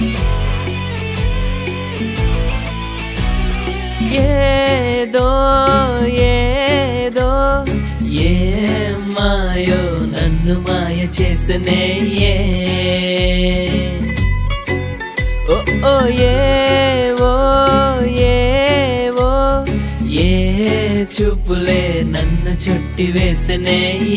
ఏదో ఏదో ఏ మాయో నన్ను మాయ చేసనే ఓ ఓ ఏవో ఏవో ఏ చూపులే నన్ను చుట్టి వేసనే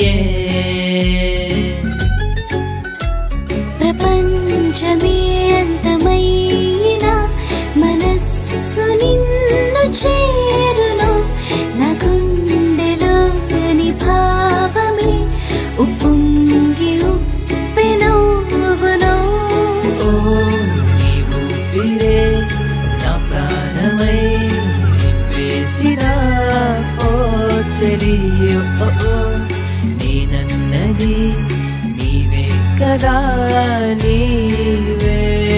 ప్రపంచమే అంతమైనా మనస్సు నిన్ను చేరును నా గుండెలోని భావమే ఉప్పొంగి ఉప్పెనవును ఓ నీవు పిరే నా ప్రాణమై నింపేసినా ఓ చెలి ఓ నేనన్నది నీవే కదా నీవే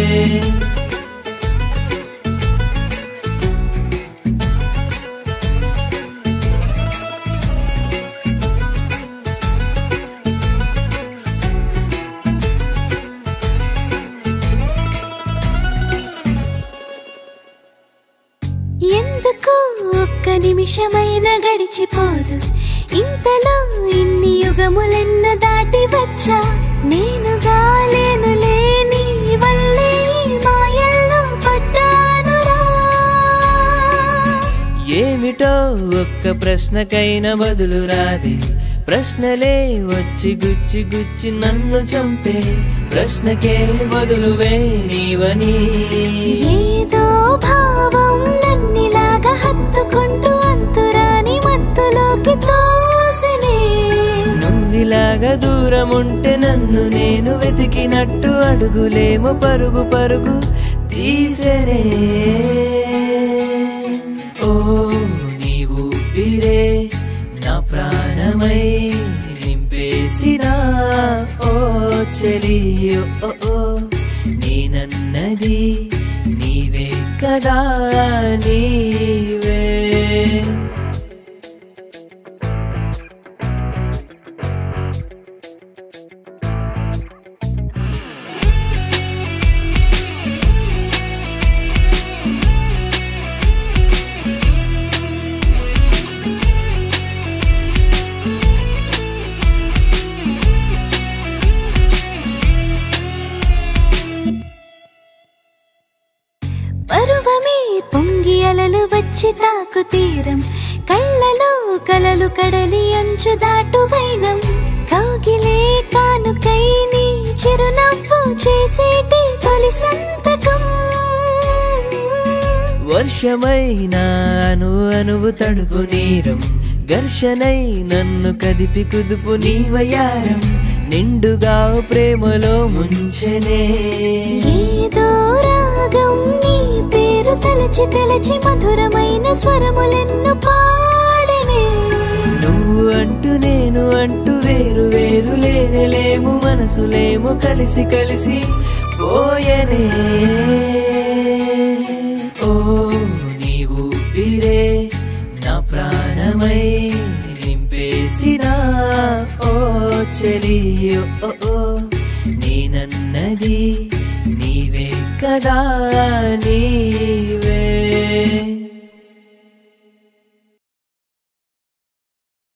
ఎందుకు ఒక్క నిమిషమైన గడిచిపోదు ఇంతలో ఇన్ని యుగములెన్న దాటి వచ్చా నేను గాలేను లేని వల్లే మాయల్లో పడ్డానురా ఏమిటో ఒక్క ప్రశ్నకైనా బదులు రాదే ప్రశ్నలే వచ్చి గుచ్చి గుచ్చి నన్ను చంపే ప్రశ్నకే బదులువే నీవని ఏదో భావం నన్నిలాగా హత్తుకుంటూ అంతురాని మత్తులోకి తోసినే నువ్విలాగా దూరం ఉంటే నన్ను నేను వెతికినట్టు అడుగులేమో పరుగు పరుగు తీసనే ఓ నీవు పిరే నా ప్రాణమై నింపేసినా ఓ చెలి ఓ నేనన్నది నీవే కదా నీవే పరువమే పొంగి అలలు వచ్చి తాకు తీరం కళ్ళలో కలలు కడలి అంచు దాటు వైనం కౌగిలే కానుకై నీ చిరునవ్వు చేసేటి తొలి సంతకం వర్షమైన అనువు తడుపు నీరం ఘర్షణై నన్ను కదిపి కుదుపు నీవయారం నిండుగా ప్రేమలో ముంచెనే ఏదో రాగం నీ పేరు తలచి తలచి మధురమైన స్వరములెన్ను పాడనే నువ్వు అంటూ నేను అంటూ వేరు వేరు లేనేలేము మనసులేము కలిసి కలిసి పోయనే ఓ నీవు పిరే నా ప్రాణమై నింపేసినా ఓ చెలి ఓ నేనన్నది నీవే కదా నీ